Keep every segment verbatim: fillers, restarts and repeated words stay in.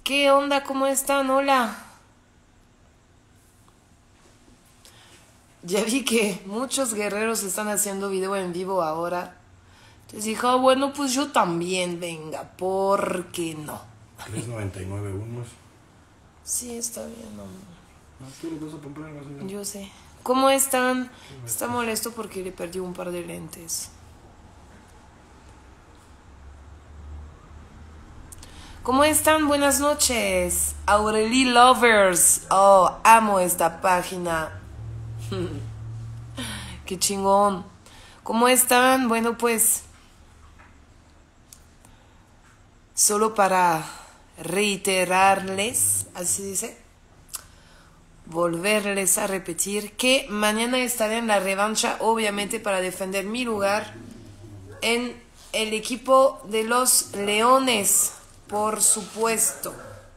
¿Qué onda? ¿Cómo están? Hola. Ya vi que muchos guerreros están haciendo video en vivo ahora. Entonces dije, oh, bueno, pues yo también, venga, ¿por qué no? tres noventa y nueve unos. Sí, está bien, no. No, tú lo vas a comprar, vas a ver. Yo sé. ¿Cómo están? Está molesto porque le perdí un par de lentes. ¿Cómo están? Buenas noches. Aureli Lovers. Oh, amo esta página. Qué chingón. ¿Cómo están? Bueno, pues solo para reiterarles, así dice, volverles a repetir que mañana estaré en la revancha, obviamente para defender mi lugar en el equipo de los Leones, por supuesto.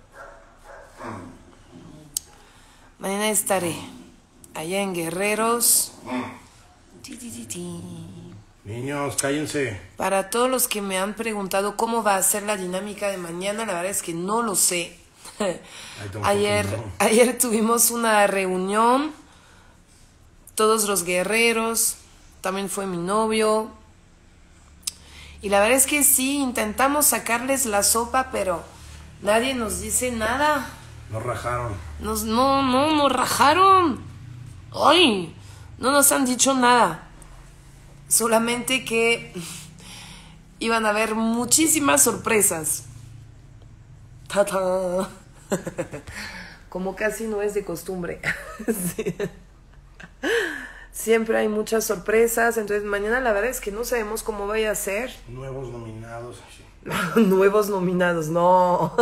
Mañana estaré allá en Guerreros. Ti, ti, ti, ti. Niños, cállense. Para todos los que me han preguntado cómo va a ser la dinámica de mañana, la verdad es que no lo sé. Ayer, ayer tuvimos una reunión, todos los guerreros, también fue mi novio. Y la verdad es que sí, intentamos sacarles la sopa, pero nadie nos dice nada. Nos rajaron. Nos, no, no, nos rajaron. Ay, no nos han dicho nada. Solamente que iban a haber muchísimas sorpresas. ¡Ta-ta! Como casi no es de costumbre. Sí. Siempre hay muchas sorpresas. Entonces mañana la verdad es que no sabemos cómo vaya a ser. Nuevos nominados. Nuevos nominados, no.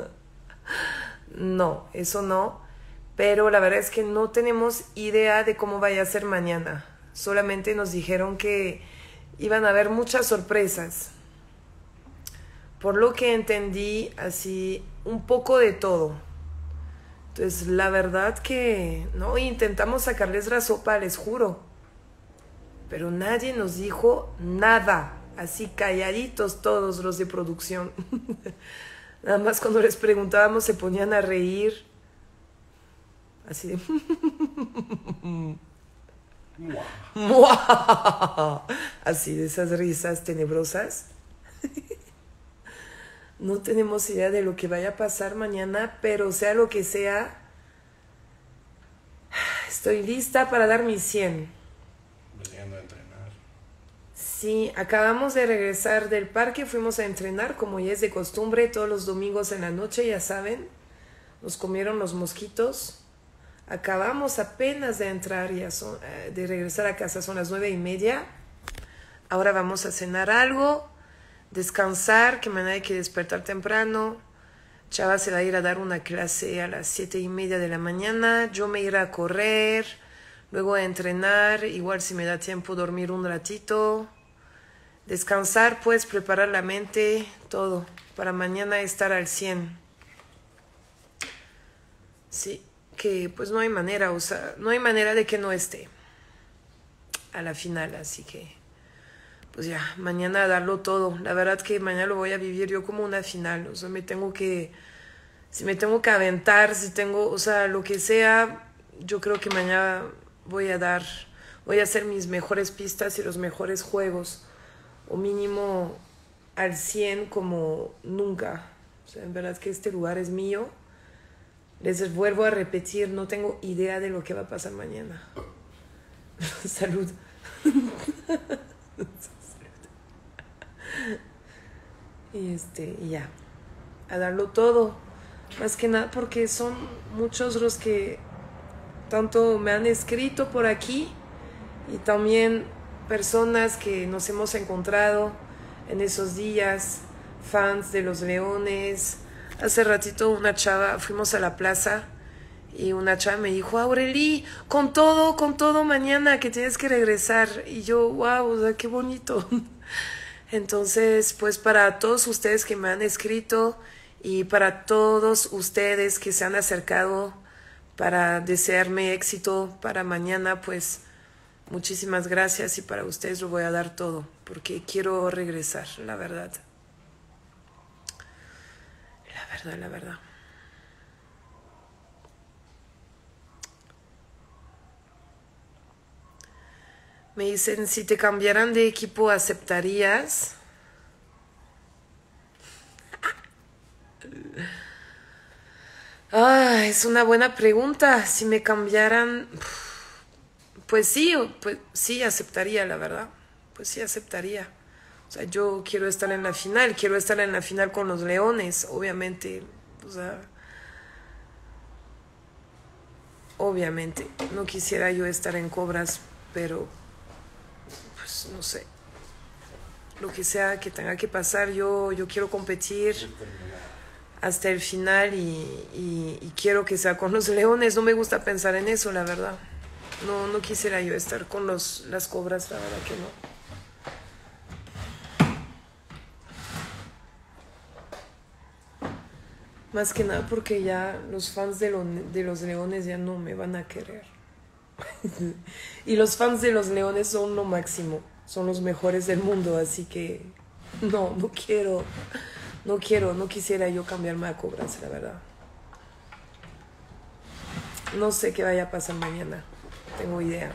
No, eso no. Pero la verdad es que no tenemos idea de cómo vaya a ser mañana. Solamente nos dijeron que iban a haber muchas sorpresas. Por lo que entendí, así, un poco de todo. Entonces, la verdad que, no, intentamos sacarles la sopa, les juro. Pero nadie nos dijo nada. Así calladitos todos los de producción. Nada más cuando les preguntábamos se ponían a reír. Así de... Así de esas risas tenebrosas. No tenemos idea de lo que vaya a pasar mañana, pero sea lo que sea, estoy lista para dar mi cien. Veniendo a entrenar. Sí, acabamos de regresar del parque, fuimos a entrenar como ya es de costumbre todos los domingos en la noche, ya saben. Nos comieron los mosquitos. Acabamos apenas de entrar, ya son, de regresar a casa, son las nueve y media. Ahora vamos a cenar algo, descansar, que mañana hay que despertar temprano. Chava se va a ir a dar una clase a las siete y media de la mañana. Yo me iré a correr, luego a entrenar, igual si me da tiempo dormir un ratito. Descansar, pues preparar la mente, todo, para mañana estar al cien. Sí. Que pues no hay manera, o sea, no hay manera de que no esté a la final, así que pues ya, mañana a darlo todo. La verdad que mañana lo voy a vivir yo como una final, o sea, me tengo que, si me tengo que aventar, si tengo, o sea, lo que sea, yo creo que mañana voy a dar, voy a hacer mis mejores pistas y los mejores juegos, o mínimo al cien como nunca. O sea, en verdad que este lugar es mío. Les vuelvo a repetir, no tengo idea de lo que va a pasar mañana. Salud. Y este, y ya. A darlo todo. Más que nada porque son muchos los que tanto me han escrito por aquí y también personas que nos hemos encontrado en esos días, fans de los Leones. Hace ratito una chava, fuimos a la plaza y una chava me dijo, Aureli, con todo, con todo mañana que tienes que regresar. Y yo, wow, o sea, qué bonito. Entonces, pues para todos ustedes que me han escrito y para todos ustedes que se han acercado para desearme éxito para mañana, pues muchísimas gracias y para ustedes lo voy a dar todo porque quiero regresar, la verdad. La verdad, la verdad. Me dicen, si te cambiaran de equipo, ¿aceptarías? Ah, es una buena pregunta. Si me cambiaran, pues sí, pues sí aceptaría, la verdad. Pues sí aceptaría. O sea, yo quiero estar en la final, quiero estar en la final con los Leones, obviamente. O sea, obviamente. No quisiera yo estar en Cobras, pero pues no sé. Lo que sea que tenga que pasar, yo, yo quiero competir hasta el final y, y, y quiero que sea con los Leones. No me gusta pensar en eso, la verdad. No, no quisiera yo estar con los, las Cobras, la verdad que no. Más que nada porque ya los fans de, lo, de los Leones ya no me van a querer. Y los fans de los Leones son lo máximo. Son los mejores del mundo, así que no, no quiero, no quiero, no quisiera yo cambiarme a Cobras, la verdad. No sé qué vaya a pasar mañana, tengo idea.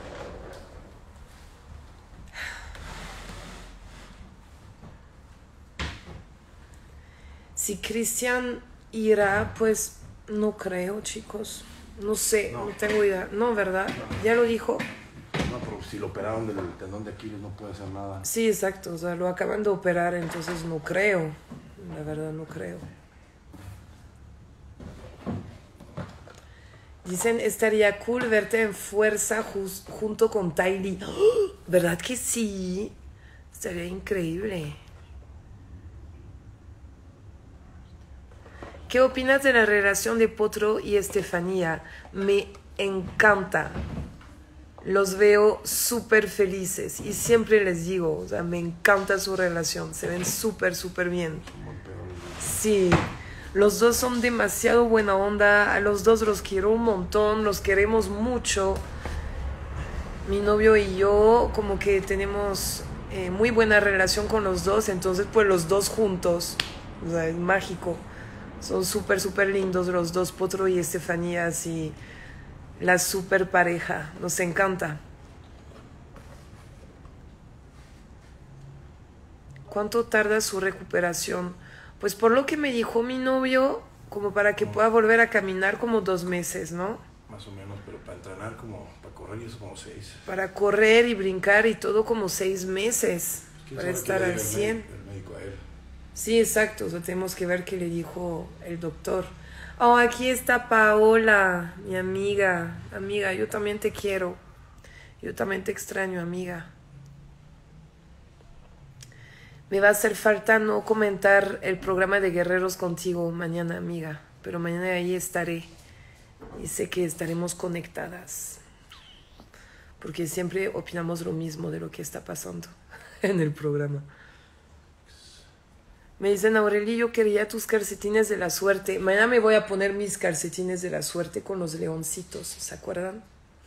Si Cristian irá, pues no creo, chicos. No sé, no, no tengo idea. No, ¿verdad? No. ¿Ya lo dijo? No, pero si lo operaron del tendón de Aquiles no puede hacer nada. Sí, exacto. O sea, lo acaban de operar, entonces no creo. La verdad, no creo. Dicen, estaría cool verte en fuerza just, junto con Tylee. ¡Oh! ¿Verdad que sí? Estaría increíble. ¿Qué opinas de la relación de Potro y Estefanía? Me encanta. Los veo súper felices y siempre les digo, o sea, me encanta su relación. Se ven súper, súper bien. Sí, los dos son demasiado buena onda. A los dos los quiero un montón, los queremos mucho. Mi novio y yo como que tenemos eh, muy buena relación con los dos, entonces pues los dos juntos, o sea, es mágico. Son súper, súper lindos los dos, Potro y Estefanía, así, la súper pareja. Nos encanta. ¿Cuánto tarda su recuperación? Pues por lo que me dijo mi novio, como para que pueda volver a caminar, como dos meses, ¿no? Más o menos, pero para entrenar, como para correr y eso como seis. Para correr y brincar y todo como seis meses, para estar al cien. El médico a él. Sí, exacto, o sea, tenemos que ver qué le dijo el doctor. Oh, aquí está Paola, mi amiga. Amiga, yo también te quiero. Yo también te extraño, amiga. Me va a hacer falta no comentar el programa de Guerreros contigo mañana, amiga. Pero mañana ahí estaré. Y sé que estaremos conectadas. Porque siempre opinamos lo mismo de lo que está pasando en el programa. Me dicen, Aureli, yo quería tus calcetines de la suerte. Mañana me voy a poner mis calcetines de la suerte con los leoncitos. ¿Se acuerdan?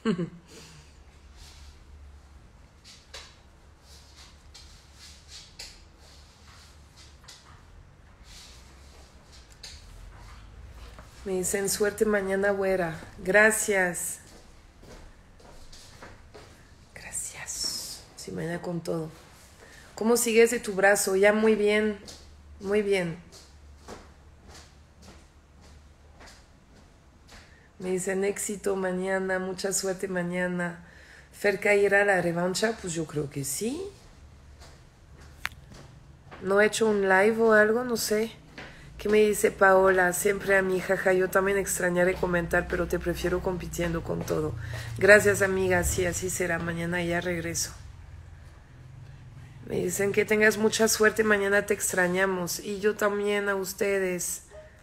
Me dicen, suerte mañana, güera. Gracias. Gracias. Sí, mañana con todo. ¿Cómo sigues de tu brazo? Ya muy bien. Muy bien. Me dicen éxito mañana, mucha suerte mañana. ¿Ferca irá a la revancha? Pues yo creo que sí. ¿No he hecho un live o algo? No sé. ¿Qué me dice Paola? Siempre a mi jaja. Yo también extrañaré comentar, pero te prefiero compitiendo con todo. Gracias, amiga. Sí, así será. Mañana ya regreso. Me dicen que tengas mucha suerte, mañana te extrañamos. Y yo también a ustedes.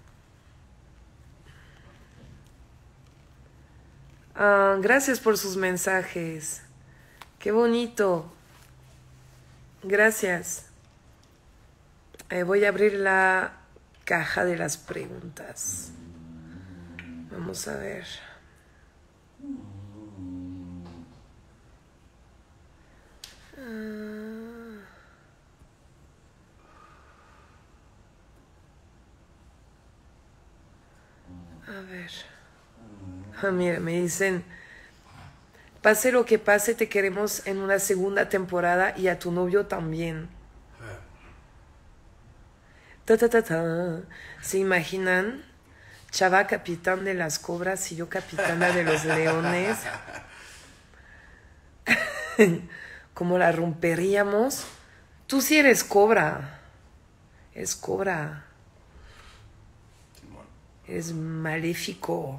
Ah, gracias por sus mensajes. Qué bonito. Gracias. Eh, voy a abrir la caja de las preguntas. Vamos a ver. Ah. A ver. Ah, mira, me dicen, Pase lo que pase, te queremos en una segunda temporada y a tu novio también. Ta, ta, ta, ta. ¿Se imaginan? Chava capitán de las cobras y yo capitana de los leones. ¿Cómo la romperíamos? Tú sí eres cobra. Es cobra. Es maléfico.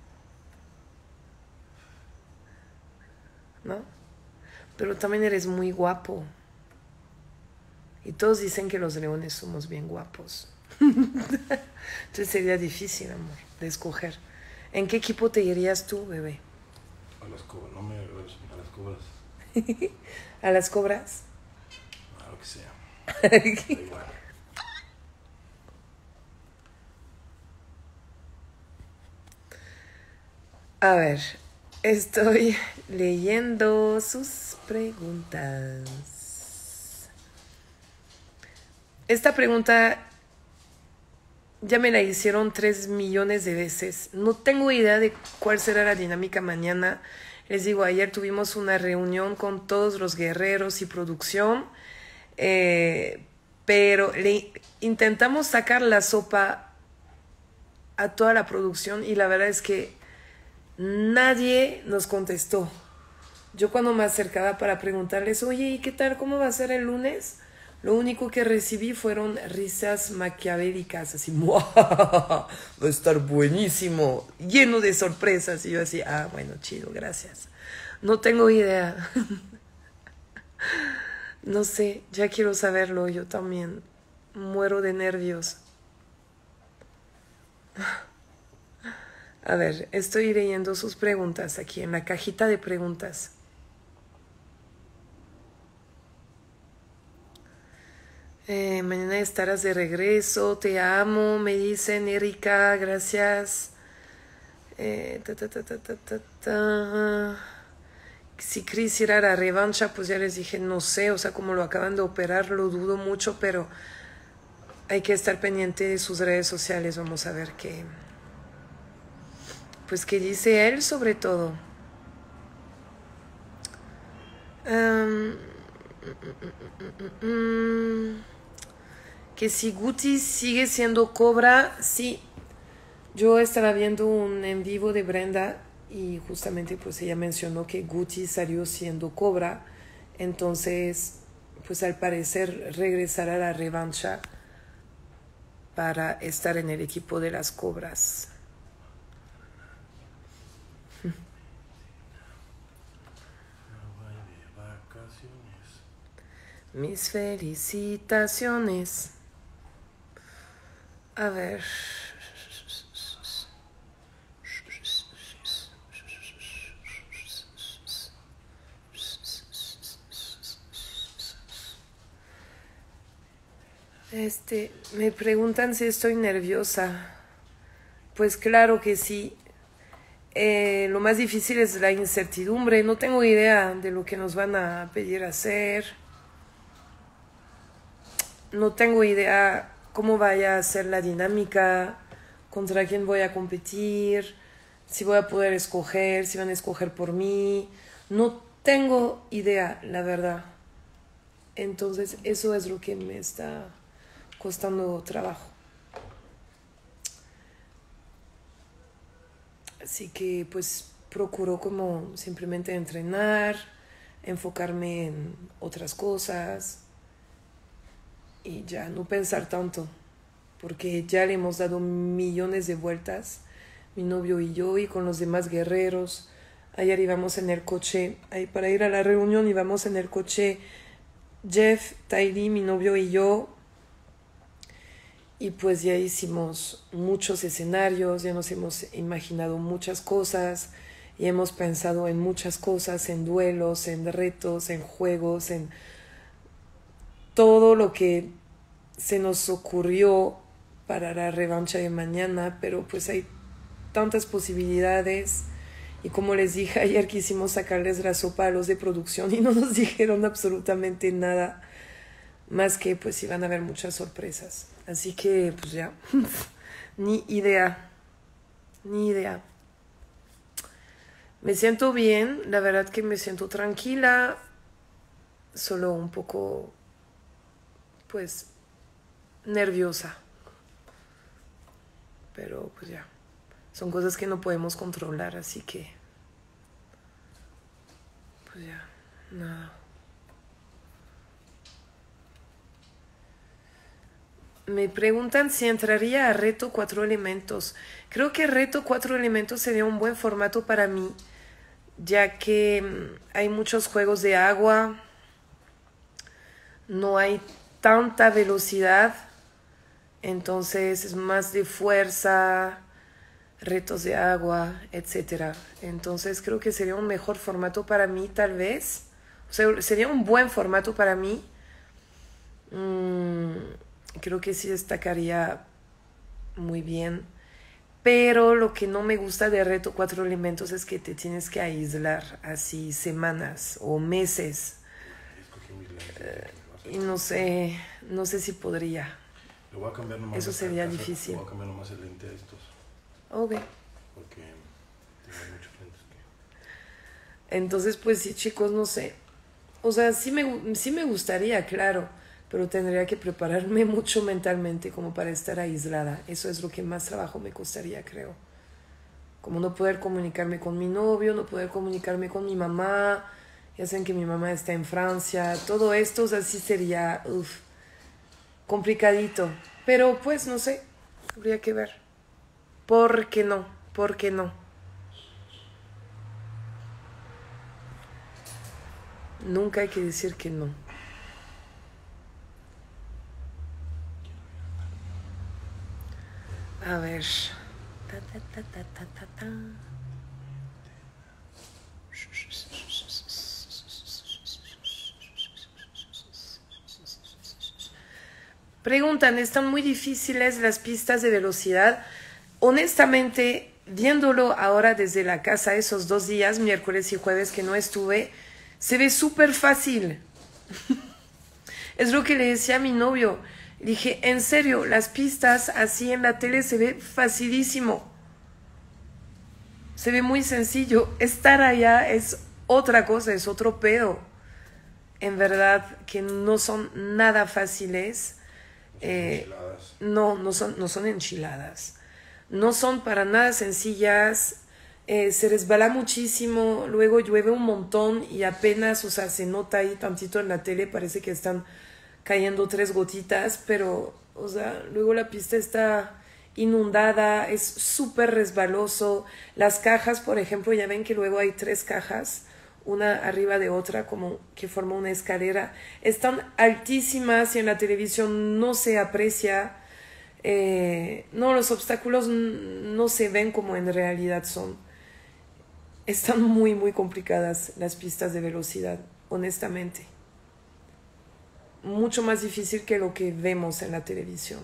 ¿No? Pero también eres muy guapo. Y todos dicen que los leones somos bien guapos. Entonces sería difícil, amor, de escoger. ¿En qué equipo te irías tú, bebé? A las cobras, no me a las cobras. ¿A las cobras? A lo que sea. Da igual. A ver, estoy leyendo sus preguntas. Esta pregunta ya me la hicieron tres millones de veces. No tengo idea de cuál será la dinámica mañana. Les digo, ayer tuvimos una reunión con todos los guerreros y producción, eh, pero le intentamos sacar la sopa a toda la producción y la verdad es que nadie nos contestó. Yo cuando me acercaba para preguntarles, oye, ¿y qué tal? ¿Cómo va a ser el lunes? Lo único que recibí fueron risas maquiavélicas, así, va a estar buenísimo, lleno de sorpresas. Y yo así, ah, bueno, chido, gracias. No tengo idea. No sé, ya quiero saberlo, yo también. Muero de nervios. A ver, estoy leyendo sus preguntas aquí en la cajita de preguntas. Eh, mañana estarás de regreso, te amo, me dicen Erika, gracias. Eh, ta, ta, ta, ta, ta, ta, ta. Si Chris irá a la revancha, pues ya les dije, no sé, o sea, como lo acaban de operar, lo dudo mucho, pero hay que estar pendiente de sus redes sociales, vamos a ver qué, pues qué dice él sobre todo. Um, mm, mm, mm, mm. Que si Guti sigue siendo cobra, sí. Yo estaba viendo un en vivo de Brenda y justamente pues ella mencionó que Guti salió siendo cobra, entonces pues al parecer regresará a la revancha para estar en el equipo de las cobras. Mis felicitaciones. A ver. Este, me preguntan si estoy nerviosa. Pues claro que sí. Eh, lo más difícil es la incertidumbre. No tengo idea de lo que nos van a pedir hacer. No tengo idea cómo vaya a ser la dinámica, contra quién voy a competir, si voy a poder escoger, si van a escoger por mí. No tengo idea, la verdad. Entonces, eso es lo que me está costando trabajo. Así que, pues, procuro como simplemente entrenar, enfocarme en otras cosas y ya no pensar tanto, porque ya le hemos dado millones de vueltas, mi novio y yo, y con los demás guerreros. Ayer íbamos en el coche, ahí para ir a la reunión íbamos en el coche Jeff, Tylee, mi novio y yo, y pues ya hicimos muchos escenarios, ya nos hemos imaginado muchas cosas, y hemos pensado en muchas cosas, en duelos, en retos, en juegos, en todo lo que se nos ocurrió para la revancha de mañana, pero pues hay tantas posibilidades. Y como les dije ayer, quisimos sacarles la sopa a los de producción y no nos dijeron absolutamente nada, más que pues iban a haber muchas sorpresas. Así que pues ya, ni idea, ni idea. Me siento bien, la verdad que me siento tranquila, solo un poco, pues, nerviosa. Pero pues ya, son cosas que no podemos controlar, así que, pues ya, nada. Me preguntan si entraría a Reto Cuatro Elementos. Creo que Reto Cuatro Elementos sería un buen formato para mí, ya que hay muchos juegos de agua, no hay tanta velocidad, entonces es más de fuerza, retos de agua, etcétera. Entonces creo que sería un mejor formato para mí, tal vez. O sea, sería un buen formato para mí. Mm, creo que sí destacaría muy bien. Pero lo que no me gusta de Reto Cuatro Elementos es que te tienes que aislar así semanas o meses. Uh, y no sé, no sé si podría. Le voy a cambiar nomás. Eso sería casa, difícil. Le voy a cambiar nomás el lente a estos. Ok. Porque tengo muchos lentes que... Entonces, pues sí, chicos, no sé. O sea, sí me, sí me gustaría, claro. Pero tendría que prepararme mucho mentalmente como para estar aislada. Eso es lo que más trabajo me costaría, creo. Como no poder comunicarme con mi novio, no poder comunicarme con mi mamá. Ya saben que mi mamá está en Francia. Todo esto, o sea, sí sería uf, complicadito. Pero pues, no sé, habría que ver. ¿Por qué no? ¿Por qué no? Nunca hay que decir que no. A ver. Ta, ta, ta, ta, ta, ta, ta. Preguntan, ¿están muy difíciles las pistas de velocidad? Honestamente, viéndolo ahora desde la casa esos dos días, miércoles y jueves que no estuve, se ve súper fácil. Es lo que le decía a mi novio. Dije, en serio, las pistas así en la tele se ve facilísimo. Se ve muy sencillo. Estar allá es otra cosa, es otro pedo. En verdad que no son nada fáciles. Eh, no, no son, no son enchiladas. No son para nada sencillas. Eh, se resbala muchísimo. Luego llueve un montón y apenas, o sea, se nota ahí tantito en la tele. Parece que están cayendo tres gotitas, pero, o sea, luego la pista está inundada, es súper resbaloso. Las cajas, por ejemplo, ya ven que luego hay tres cajas, una arriba de otra, como que forma una escalera. Están altísimas y en la televisión no se aprecia. Eh, no, los obstáculos no se ven como en realidad son. Están muy, muy complicadas las pistas de velocidad, honestamente. Mucho más difícil que lo que vemos en la televisión.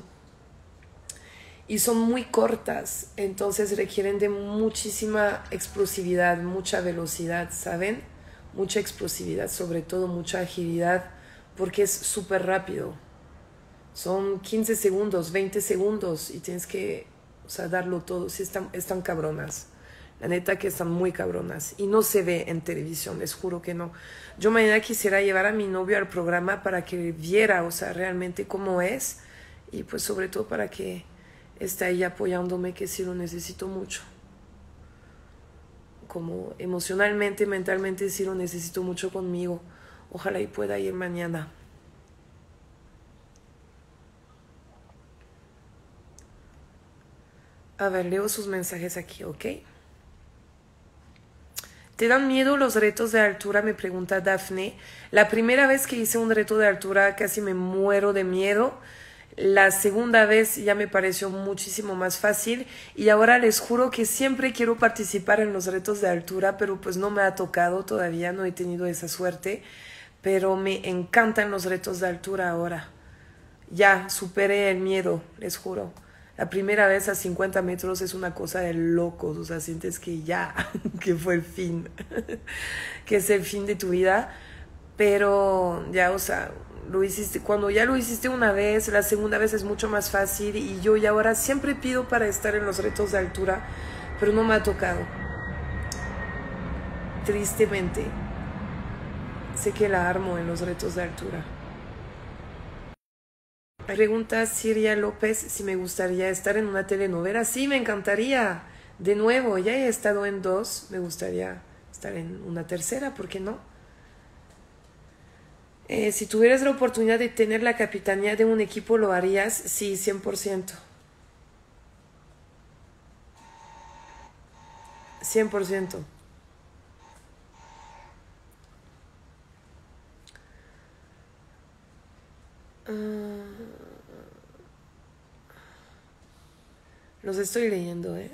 Y son muy cortas, entonces requieren de muchísima explosividad, mucha velocidad, ¿saben? Mucha explosividad, sobre todo mucha agilidad, porque es súper rápido. Son quince segundos, veinte segundos y tienes que, o sea, darlo todo. Sí, están, están cabronas. La neta que están muy cabronas. Y no se ve en televisión, les juro que no. Yo mañana quisiera llevar a mi novio al programa para que viera, o sea, realmente cómo es. Y pues sobre todo para que esté ahí apoyándome, que sí lo necesito mucho. Como emocionalmente, mentalmente sí lo necesito mucho conmigo. Ojalá y pueda ir mañana. A ver, leo sus mensajes aquí, ¿ok? ¿Te dan miedo los retos de altura? Me pregunta Dafne. La primera vez que hice un reto de altura casi me muero de miedo. La segunda vez ya me pareció muchísimo más fácil. Y ahora les juro que siempre quiero participar en los retos de altura, pero pues no me ha tocado todavía, no he tenido esa suerte. Pero me encantan los retos de altura ahora. Ya superé el miedo, les juro. La primera vez a cincuenta metros es una cosa de locos, o sea, sientes que ya, que fue el fin, que es el fin de tu vida, pero ya, o sea, lo hiciste, cuando ya lo hiciste una vez, la segunda vez es mucho más fácil y yo ya ahora siempre pido para estar en los retos de altura, pero no me ha tocado. tristemente. Sé que la armo en los retos de altura. Pregunta Siria López si me gustaría estar en una telenovela. Sí, me encantaría. De nuevo, ya he estado en dos. Me gustaría estar en una tercera, ¿por qué no? Eh, si tuvieras la oportunidad de tener la capitanía de un equipo, ¿lo harías? Sí, cien por ciento. cien por ciento. Uh, los estoy leyendo, ¿eh?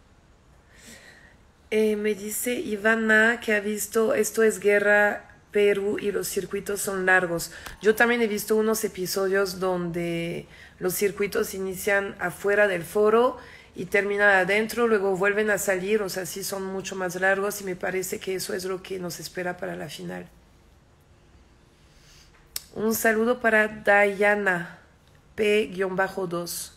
Eh, me dice Ivana que ha visto Esto es Guerra Perú y los circuitos son largos. Yo también he visto unos episodios donde los circuitos inician afuera del foro y terminan adentro, luego vuelven a salir, o sea, sí son mucho más largos y me parece que eso es lo que nos espera para la final. Un saludo para Dayana P dos.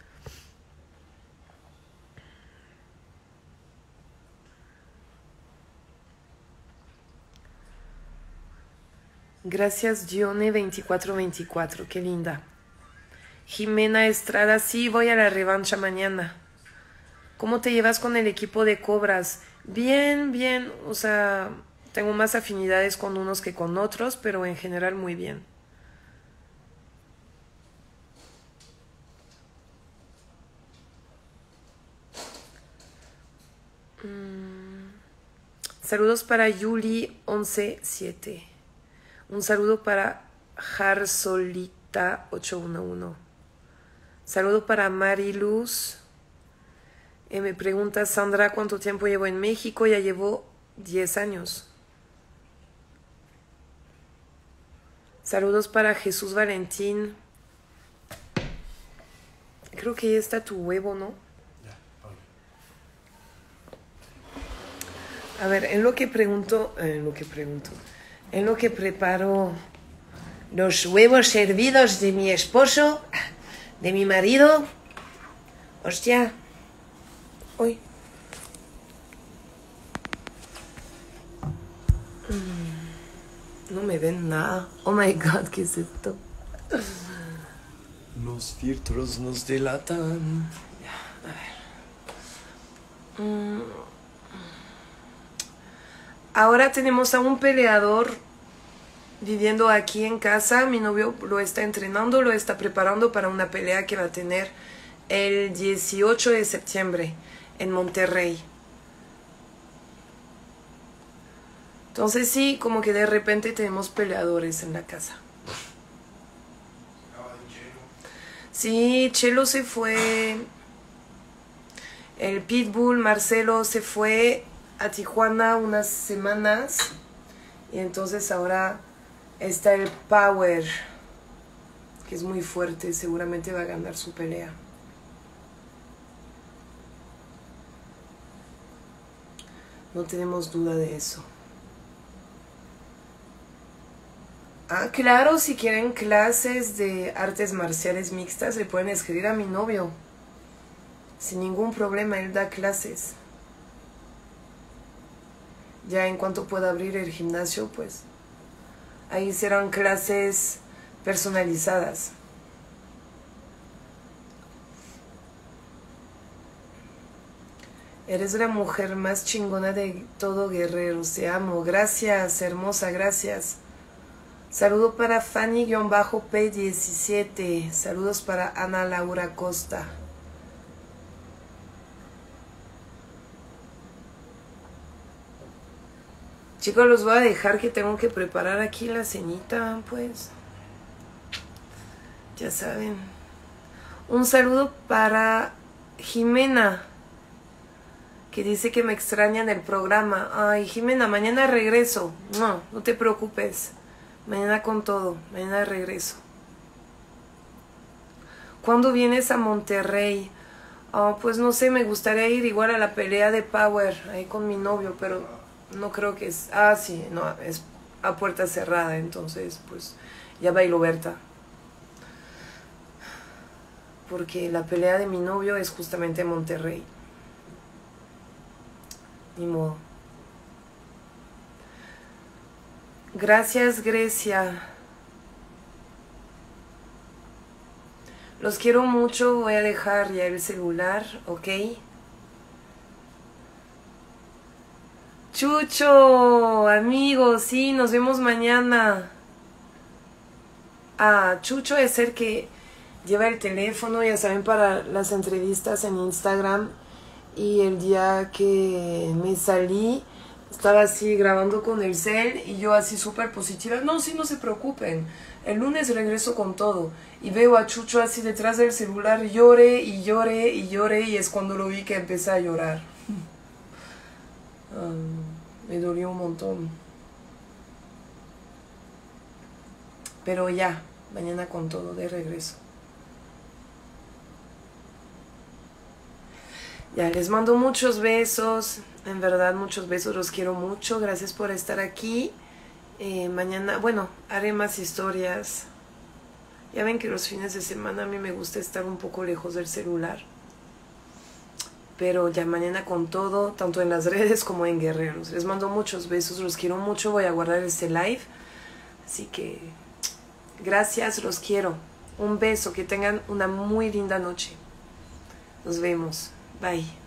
Gracias, Gione veinticuatro veinticuatro, qué linda. Jimena Estrada, sí, voy a la revancha mañana. ¿Cómo te llevas con el equipo de Cobras? Bien, bien, o sea, tengo más afinidades con unos que con otros, pero en general muy bien. Mm. Saludos para Yuli once siete. Un saludo para Jarsolita ocho uno uno. Saludo para Mariluz. Eh, me pregunta Sandra cuánto tiempo llevo en México. Ya llevo diez años. Saludos para Jesús Valentín. Creo que ya está tu huevo, ¿no? Ya, vale. A ver, en lo que pregunto, en lo que pregunto, en lo que preparo los huevos hervidos de mi esposo, de mi marido. Hostia. Uy. No me ven nada. Oh my God, ¿qué es esto? Los filtros nos delatan. Ya, a ver. Mm. Ahora tenemos a un peleador viviendo aquí en casa. Mi novio lo está entrenando, lo está preparando para una pelea que va a tener el dieciocho de septiembre en Monterrey. Entonces sí, como que de repente tenemos peleadores en la casa. Sí, Chelo se fue. El Pitbull, Marcelo, se fue a Tijuana unas semanas. Y entonces ahora está el Power, que es muy fuerte. Seguramente va a ganar su pelea. No tenemos duda de eso. Ah, claro, si quieren clases de artes marciales mixtas, le pueden escribir a mi novio. Sin ningún problema, él da clases. Ya en cuanto pueda abrir el gimnasio, pues ahí serán clases personalizadas. Eres la mujer más chingona de todo, Guerrero. Te amo. Gracias, hermosa, gracias. Saludo para Fanny-P diecisiete. Saludos para Ana Laura Costa. Chicos, los voy a dejar que tengo que preparar aquí la cenita, pues. Ya saben. Un saludo para Jimena, que dice que me extraña en el programa. Ay, Jimena, mañana regreso. No, no te preocupes. Mañana con todo. Mañana regreso. ¿Cuándo vienes a Monterrey? Oh, pues no sé, me gustaría ir igual a la pelea de Power, ahí con mi novio, pero no creo que es... Ah, sí, no, es a puerta cerrada, entonces, pues, ya bailo Berta. Porque la pelea de mi novio es justamente en Monterrey. Ni modo. Gracias, Grecia. Los quiero mucho. Voy a dejar ya el celular, ¿ok? Chucho, amigos, sí, nos vemos mañana. Ah, Chucho es el que lleva el teléfono, ya saben, para las entrevistas en Instagram. Y el día que me salí, estaba así grabando con el cel y yo así súper positiva. No, sí, no se preocupen. El lunes regreso con todo. Y veo a Chucho así detrás del celular, llore y llore y llore. Y es cuando lo vi que empecé a llorar. Um, me dolió un montón. Pero ya, mañana con todo, de regreso. Ya, les mando muchos besos. En verdad, muchos besos. Los quiero mucho. Gracias por estar aquí. Eh, mañana, bueno, haré más historias. Ya ven que los fines de semana a mí me gusta estar un poco lejos del celular. Pero ya mañana con todo, tanto en las redes como en Guerreros. Les mando muchos besos, los quiero mucho. Voy a guardar este live. Así que gracias, los quiero. Un beso, que tengan una muy linda noche. Nos vemos. Bye.